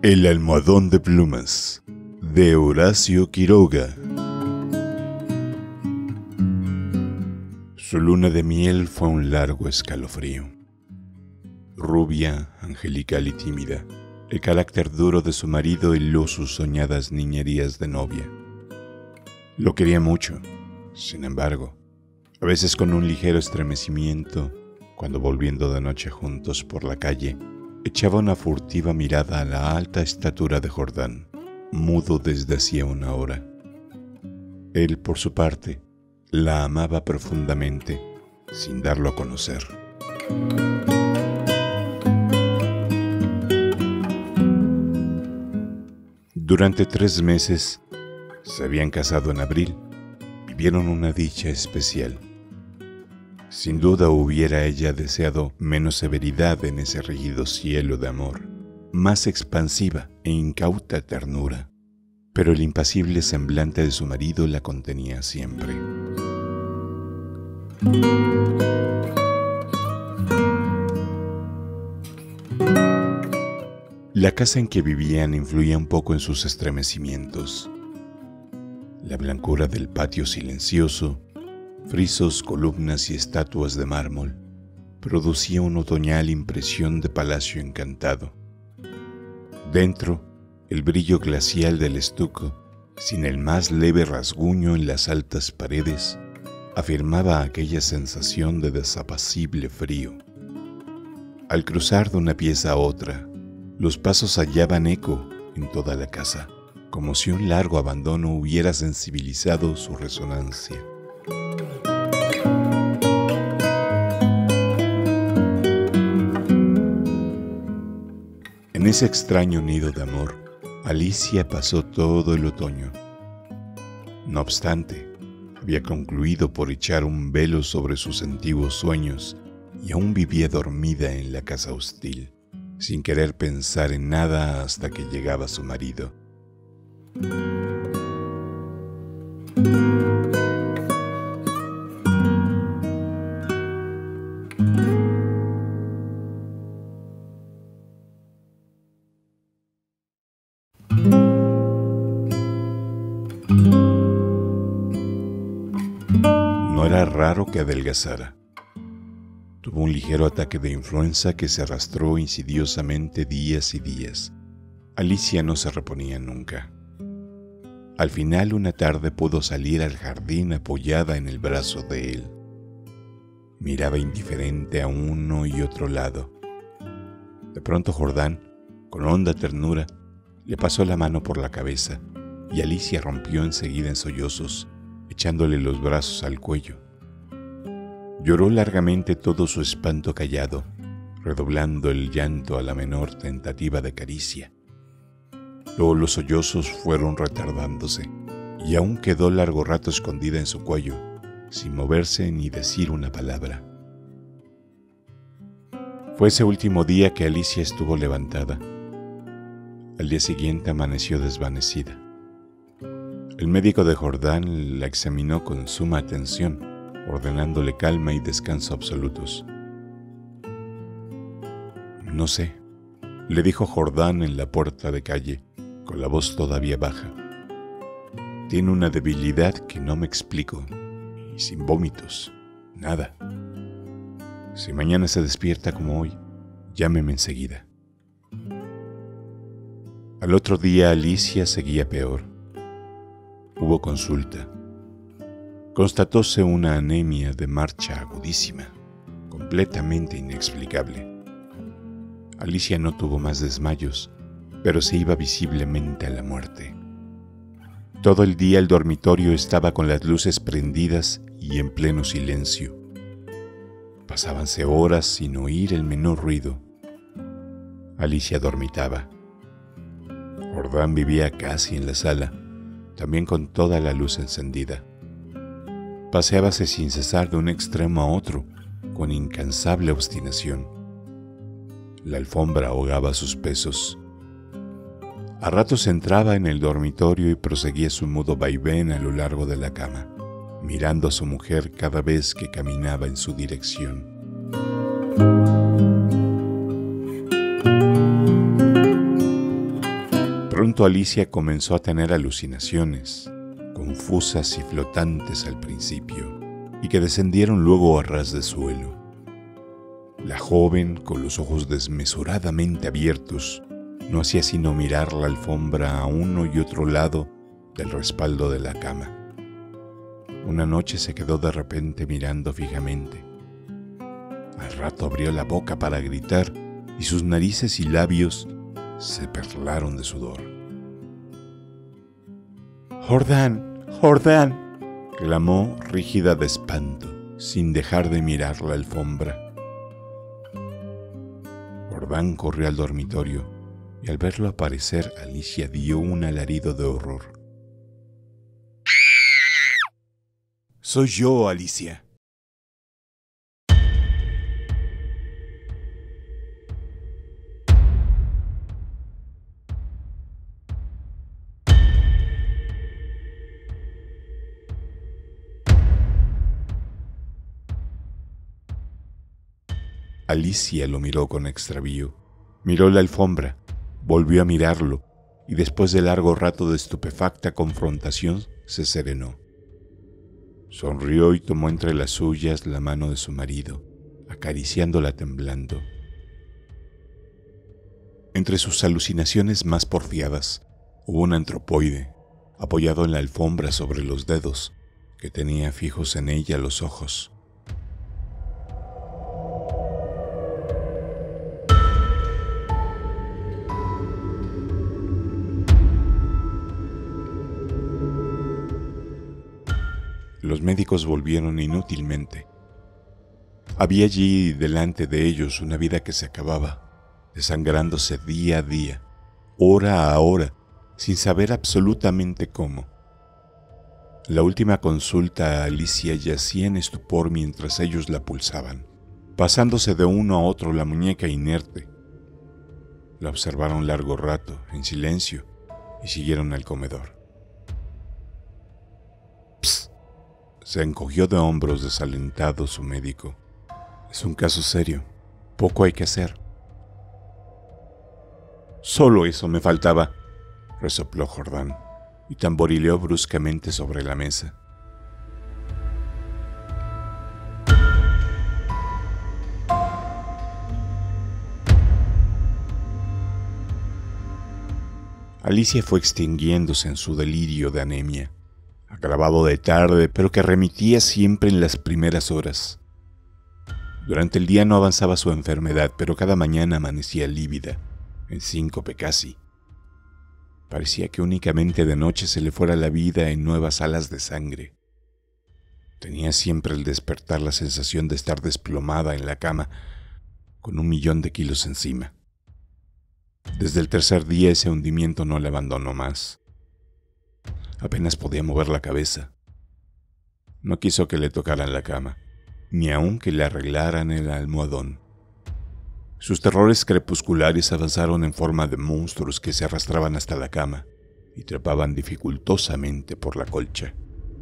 El almohadón de plumas, de Horacio Quiroga. Su luna de miel fue un largo escalofrío. Rubia, angelical y tímida, el carácter duro de su marido heló sus soñadas niñerías de novia. Lo quería mucho, sin embargo, a veces con un ligero estremecimiento, cuando volviendo de noche juntos por la calle, echaba una furtiva mirada a la alta estatura de Jordán, mudo desde hacía una hora. Él, por su parte, la amaba profundamente, sin darlo a conocer. Durante 3 meses, se habían casado en abril, vivieron una dicha especial. Sin duda hubiera ella deseado menos severidad en ese rígido cielo de amor, más expansiva e incauta ternura, pero el impasible semblante de su marido la contenía siempre. La casa en que vivían influía un poco en sus estremecimientos. La blancura del patio silencioso, frisos, columnas y estatuas de mármol, producía una otoñal impresión de palacio encantado. Dentro, el brillo glacial del estuco, sin el más leve rasguño en las altas paredes, afirmaba aquella sensación de desapacible frío. Al cruzar de una pieza a otra, los pasos hallaban eco en toda la casa, como si un largo abandono hubiera sensibilizado su resonancia. En ese extraño nido de amor, Alicia pasó todo el otoño. No obstante, había concluido por echar un velo sobre sus antiguos sueños y aún vivía dormida en la casa hostil, sin querer pensar en nada hasta que llegaba su marido. No era raro que adelgazara. Tuvo un ligero ataque de influenza que se arrastró insidiosamente días y días. Alicia no se reponía nunca. Al final, una tarde pudo salir al jardín apoyada en el brazo de él. Miraba indiferente a uno y otro lado. De pronto Jordán, con honda ternura, le pasó la mano por la cabeza y Alicia rompió enseguida en sollozos, echándole los brazos al cuello. Lloró largamente todo su espanto callado, redoblando el llanto a la menor tentativa de caricia. Luego los sollozos fueron retardándose, y aún quedó largo rato escondida en su cuello, sin moverse ni decir una palabra. Fue ese último día que Alicia estuvo levantada. Al día siguiente amaneció desvanecida. El médico de Jordán la examinó con suma atención, ordenándole calma y descanso absolutos. «No sé», le dijo Jordán en la puerta de calle, con la voz todavía baja. «Tiene una debilidad que no me explico, y sin vómitos, nada. Si mañana se despierta como hoy, llámeme enseguida». Al otro día Alicia seguía peor. Hubo consulta. Constatóse una anemia de marcha agudísima, completamente inexplicable. Alicia no tuvo más desmayos, pero se iba visiblemente a la muerte. Todo el día el dormitorio estaba con las luces prendidas y en pleno silencio. Pasábanse horas sin oír el menor ruido. Alicia dormitaba. Jordán vivía casi en la sala, también con toda la luz encendida. Paseábase sin cesar de un extremo a otro, con incansable obstinación. La alfombra ahogaba sus pesos. A ratos entraba en el dormitorio y proseguía su mudo vaivén a lo largo de la cama, mirando a su mujer cada vez que caminaba en su dirección. pronto Alicia comenzó a tener alucinaciones, confusas y flotantes al principio, y que descendieron luego a ras de suelo. La joven, con los ojos desmesuradamente abiertos, no hacía sino mirar la alfombra a uno y otro lado del respaldo de la cama. Una noche se quedó de repente mirando fijamente. Al rato abrió la boca para gritar y sus narices y labios se perlaron de sudor. «¡Jordán! ¡Jordán!», clamó rígida de espanto, sin dejar de mirar la alfombra. Jordán corrió al dormitorio y al verlo aparecer, Alicia dio un alarido de horror. «Soy yo, Alicia». Alicia lo miró con extravío. Miró la alfombra, volvió a mirarlo y después de largo rato de estupefacta confrontación se serenó. Sonrió y tomó entre las suyas la mano de su marido, acariciándola temblando. Entre sus alucinaciones más porfiadas hubo un antropoide, apoyado en la alfombra sobre los dedos, que tenía fijos en ella los ojos. Los médicos volvieron inútilmente. Había allí delante de ellos una vida que se acababa, desangrándose día a día, hora a hora, sin saber absolutamente cómo. La última consulta a Alicia yacía en estupor mientras ellos la pulsaban, pasándose de uno a otro la muñeca inerte. La observaron largo rato, en silencio, y siguieron al comedor. Se encogió de hombros desalentado su médico. «Es un caso serio. Poco hay que hacer». «Solo eso me faltaba», resopló Jordán, y tamborileó bruscamente sobre la mesa. Alicia fue extinguiéndose en su delirio de anemia, agravado de tarde, pero que remitía siempre en las primeras horas. Durante el día no avanzaba su enfermedad, pero cada mañana amanecía lívida, en síncope casi. Parecía que únicamente de noche se le fuera la vida en nuevas alas de sangre. Tenía siempre al despertar la sensación de estar desplomada en la cama, con 1.000.000 de kilos encima. Desde el tercer día ese hundimiento no le abandonó más. Apenas podía mover la cabeza. No quiso que le tocaran la cama, ni aun que le arreglaran el almohadón. Sus terrores crepusculares avanzaron en forma de monstruos que se arrastraban hasta la cama y trepaban dificultosamente por la colcha.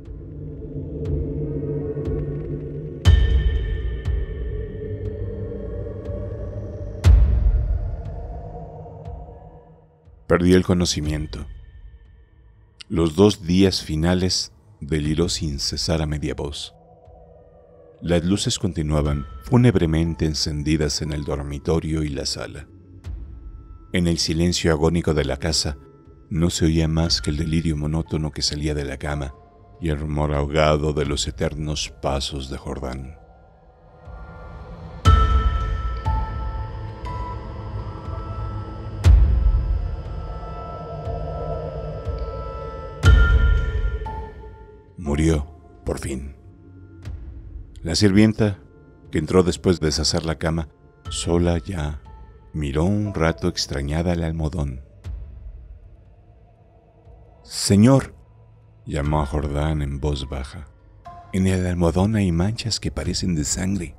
Perdió el conocimiento. Los 2 días finales deliró sin cesar a media voz. Las luces continuaban fúnebremente encendidas en el dormitorio y la sala. En el silencio agónico de la casa no se oía más que el delirio monótono que salía de la cama y el rumor ahogado de los eternos pasos de Jordán. Murió, por fin. La sirvienta, que entró después de deshacer la cama, sola ya, miró un rato extrañada el almohadón. «Señor», llamó a Jordán en voz baja, «en el almohadón hay manchas que parecen de sangre».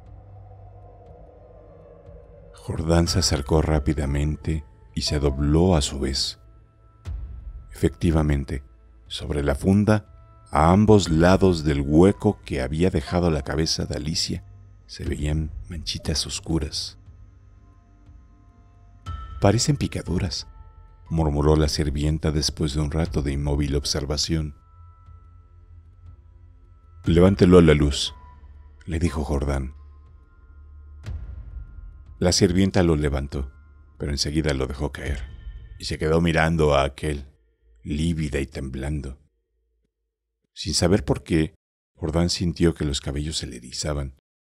Jordán se acercó rápidamente y se dobló a su vez. Efectivamente, sobre la funda, a ambos lados del hueco que había dejado la cabeza de Alicia, se veían manchitas oscuras. «Parecen picaduras», murmuró la sirvienta después de un rato de inmóvil observación. «Levántelo a la luz», le dijo Jordán. La sirvienta lo levantó, pero enseguida lo dejó caer, y se quedó mirando a aquel, lívida y temblando. Sin saber por qué, Jordán sintió que los cabellos se le erizaban.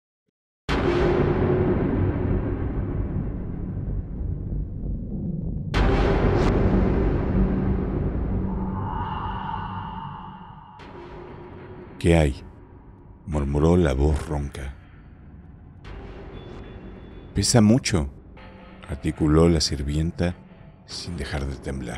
«¿Qué hay?», murmuró la voz ronca. «Pesa mucho», articuló la sirvienta sin dejar de temblar.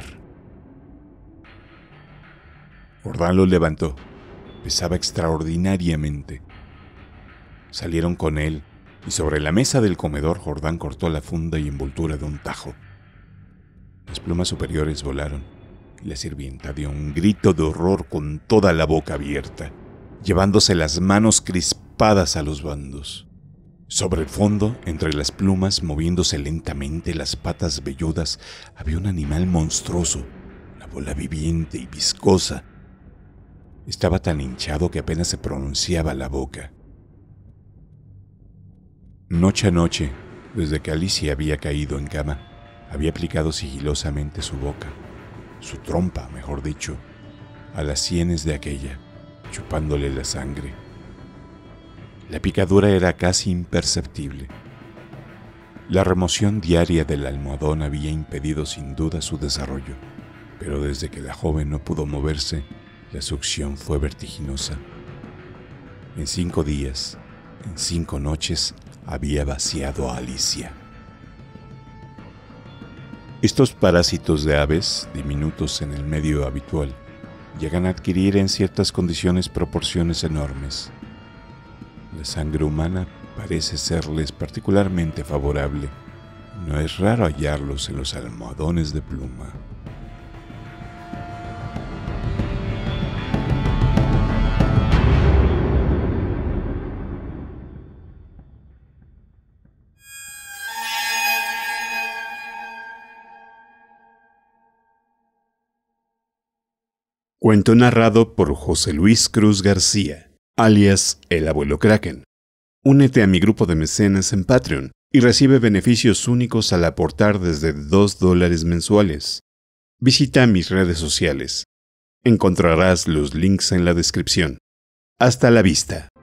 Jordán lo levantó. Pesaba extraordinariamente. Salieron con él, y sobre la mesa del comedor Jordán cortó la funda y envoltura de un tajo. Las plumas superiores volaron, y la sirvienta dio un grito de horror con toda la boca abierta, llevándose las manos crispadas a los bandos. Sobre el fondo, entre las plumas, moviéndose lentamente las patas velludas, había un animal monstruoso, una bola viviente y viscosa. Estaba tan hinchado que apenas se pronunciaba la boca. Noche a noche, desde que Alicia había caído en cama, había aplicado sigilosamente su boca, su trompa, mejor dicho, a las sienes de aquella, chupándole la sangre. La picadura era casi imperceptible. La remoción diaria del almohadón había impedido sin duda su desarrollo, pero desde que la joven no pudo moverse, la succión fue vertiginosa. En 5 días, en 5 noches, había vaciado a Alicia. Estos parásitos de aves, diminutos en el medio habitual, llegan a adquirir en ciertas condiciones proporciones enormes. La sangre humana parece serles particularmente favorable. No es raro hallarlos en los almohadones de pluma. Cuento narrado por José Luis Cruz García, alias El Abuelo Kraken. Únete a mi grupo de mecenas en Patreon y recibe beneficios únicos al aportar desde $2 mensuales. Visita mis redes sociales. Encontrarás los links en la descripción. Hasta la vista.